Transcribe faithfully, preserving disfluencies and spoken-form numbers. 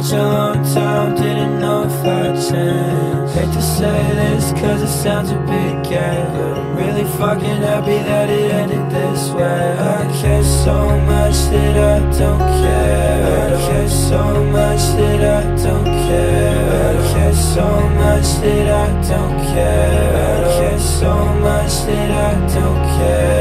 such a long time, didn't know if I'd change. Hate to say this cause it sounds a bit gay, but I'm really fucking happy that it ended this way. I care so much that I don't care. I care so much that I don't care. I care so much that I don't care. I care so much that I don't care.